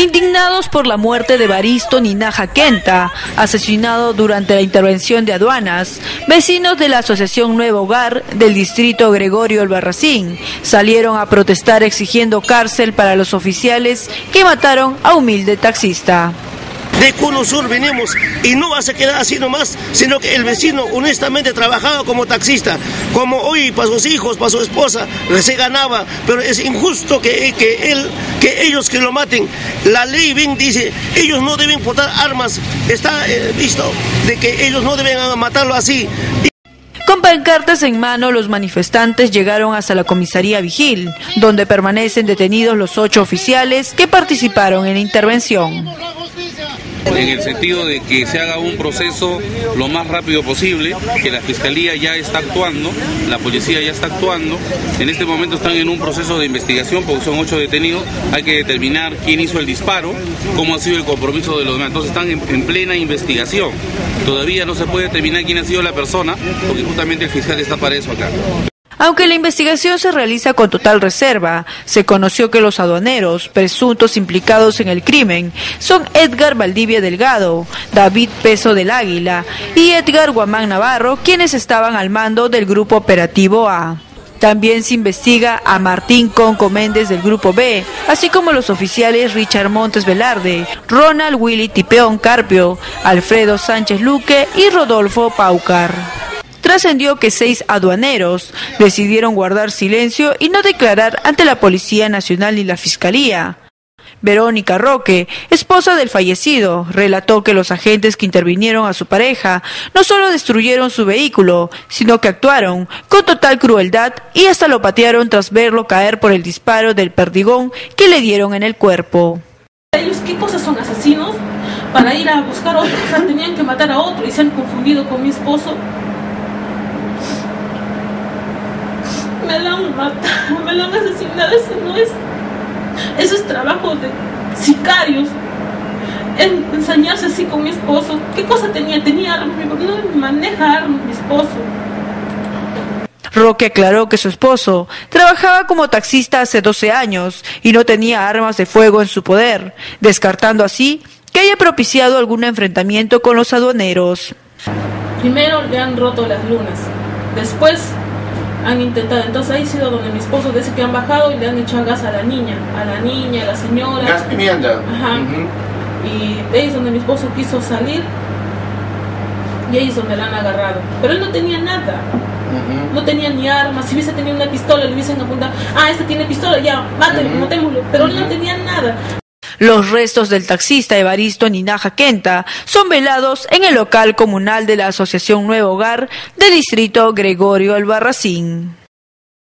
Indignados por la muerte de Evaristo Ninaja Kenta, asesinado durante la intervención de aduanas, vecinos de la Asociación Nuevo Hogar del distrito Gregorio Albarracín salieron a protestar exigiendo cárcel para los oficiales que mataron a humilde taxista. De Cono Sur venimos y no va a quedar así nomás, sino que el vecino honestamente trabajaba como taxista, como hoy para sus hijos, para su esposa, se ganaba, pero es injusto que ellos que lo maten. La ley bien dice, ellos no deben portar armas, está visto de que ellos no deben matarlo así. Con pancartas en mano, los manifestantes llegaron hasta la comisaría Vigil, donde permanecen detenidos los 8 oficiales que participaron en la intervención. En el sentido de que se haga un proceso lo más rápido posible, que la Fiscalía ya está actuando, la Policía ya está actuando, en este momento están en un proceso de investigación porque son 8 detenidos, hay que determinar quién hizo el disparo, cómo ha sido el compromiso de los demás, entonces están en plena investigación, todavía no se puede determinar quién ha sido la persona, porque justamente el fiscal está para eso acá. Aunque la investigación se realiza con total reserva, se conoció que los aduaneros presuntos implicados en el crimen son Edgar Valdivia Delgado, David Peso del Águila y Edgar Guamán Navarro, quienes estaban al mando del Grupo Operativo A. También se investiga a Martín Conco Méndez del Grupo B, así como los oficiales Richard Montes Velarde, Ronald Willy Tipeón Carpio, Alfredo Sánchez Luque y Rodolfo Paucar. Trascendió que 6 aduaneros decidieron guardar silencio y no declarar ante la Policía Nacional y la Fiscalía. Verónica Roque, esposa del fallecido, relató que los agentes que intervinieron a su pareja no solo destruyeron su vehículo, sino que actuaron con total crueldad y hasta lo patearon tras verlo caer por el disparo del perdigón que le dieron en el cuerpo. ¿Ellos qué cosas son asesinos? Para ir a buscar a otro, o sea, tenían que matar a otro y se han confundido con mi esposo. Me la han matado, me la han asesinado, eso es trabajo de sicarios, ensañarse así con mi esposo. ¿Qué cosa tenía? Tenía armas, no maneja armas mi esposo. Roque aclaró que su esposo trabajaba como taxista hace 12 años y no tenía armas de fuego en su poder, descartando así que haya propiciado algún enfrentamiento con los aduaneros. Primero le han roto las lunas, después han intentado, entonces ahí ha sido donde mi esposo dice que han bajado y le han echado gas a la niña, a la señora. Gas pimienta. Ajá. Y ahí es donde mi esposo quiso salir y ahí es donde la han agarrado. Pero él no tenía nada, no tenía ni armas. Si hubiese tenido una pistola le hubiesen apuntado, este tiene pistola, ya, mátelo, matémoslo. Pero él no tenía nada. Los restos del taxista Evaristo Ninaja Kenta son velados en el local comunal de la Asociación Nuevo Hogar del distrito Gregorio Albarracín.